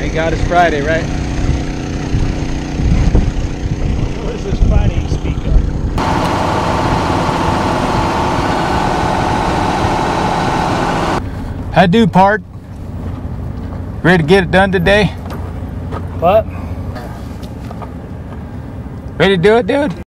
thank God it's Friday, right? What is this Friday you speak of? I do part. Ready to get it done today? What? Ready to do it, dude?